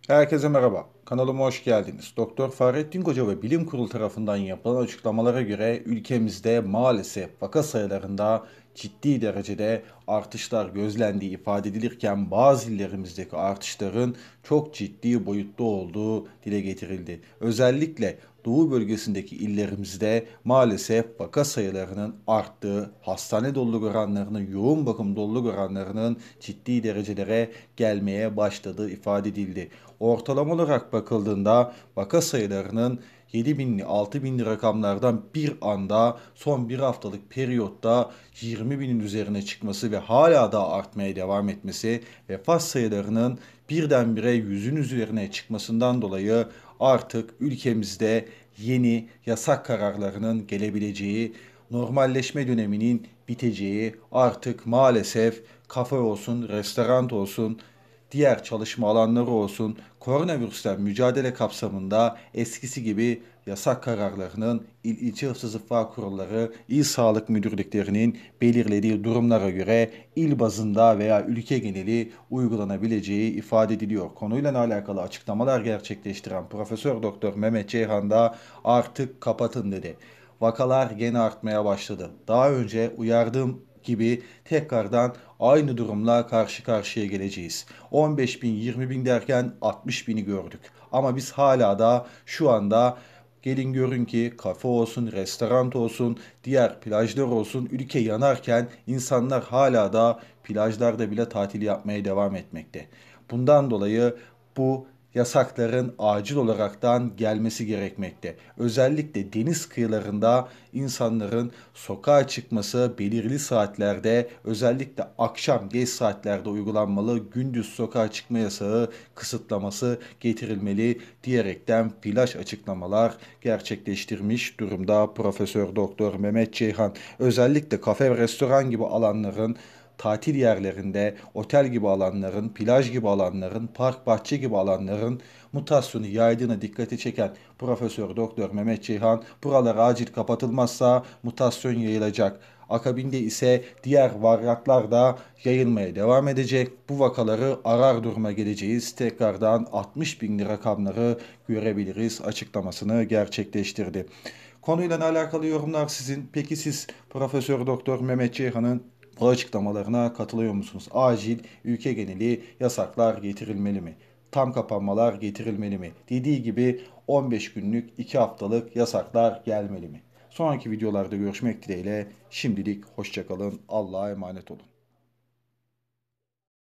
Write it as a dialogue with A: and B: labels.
A: Herkese merhaba. Kanalıma hoş geldiniz. Doktor Fahrettin Koca ve Bilim Kurulu tarafından yapılan açıklamalara göre ülkemizde maalesef vaka sayılarında ciddi derecede artışlar gözlendiği ifade edilirken bazı illerimizdeki artışların çok ciddi boyutta olduğu dile getirildi. Özellikle Doğu bölgesindeki illerimizde maalesef vaka sayılarının arttığı, hastane doluluk oranlarının, yoğun bakım doluluk oranlarının ciddi derecelere gelmeye başladığı ifade edildi. Ortalama olarak bakıldığında vaka sayılarının 7 binli 6 binli rakamlardan bir anda son bir haftalık periyotta 20 binin üzerine çıkması ve hala da artmaya devam etmesi, vefat sayılarının birdenbire yüzün üzerine çıkmasından dolayı artık ülkemizde yeni yasak kararlarının gelebileceği, normalleşme döneminin biteceği, artık maalesef kafe olsun, restoran olsun, diğer çalışma alanları olsun, koronavirüsten mücadele kapsamında eskisi gibi yasak kararlarının ilçe hıfzı sıfır kurulları, il sağlık müdürlüklerinin belirlediği durumlara göre il bazında veya ülke geneli uygulanabileceği ifade ediliyor. Konuyla alakalı açıklamalar gerçekleştiren Profesör Doktor Mehmet Ceyhan da artık kapatın dedi. Vakalar gene artmaya başladı. Daha önce uyardığım gibi tekrardan aynı durumla karşı karşıya geleceğiz. 15 bin, 20 bin derken 60 bini gördük. Ama biz hala da şu anda gelin görün ki kafe olsun, restoran olsun, diğer plajlar olsun ülke yanarken insanlar hala da plajlarda bile tatil yapmaya devam etmekte. Bundan dolayı bu yasakların acil olaraktan gelmesi gerekmekte. Özellikle deniz kıyılarında insanların sokağa çıkması belirli saatlerde, özellikle akşam geç saatlerde uygulanmalı. Gündüz sokağa çıkma yasağı kısıtlaması getirilmeli diyerekten flash açıklamalar gerçekleştirmiş durumda Profesör Doktor Mehmet Ceyhan. Özellikle kafe ve restoran gibi alanların, tatil yerlerinde, otel gibi alanların, plaj gibi alanların, park bahçe gibi alanların mutasyonu yaydığına dikkati çeken Profesör Doktor Mehmet Ceyhan, buralar acil kapatılmazsa mutasyon yayılacak. Akabinde ise diğer varyantlar da yayılmaya devam edecek. Bu vakaları arar duruma geleceğiz. Tekrardan 60 binli rakamları görebiliriz açıklamasını gerçekleştirdi. Konuyla alakalı yorumlar sizin. Peki siz Profesör Doktor Mehmet Ceyhan'ın bu açıklamalarına katılıyor musunuz? Acil ülke geneli yasaklar getirilmeli mi? Tam kapanmalar getirilmeli mi? Dediği gibi 15 günlük 2 haftalık yasaklar gelmeli mi? Sonraki videolarda görüşmek dileğiyle şimdilik hoşçakalın. Allah'a emanet olun.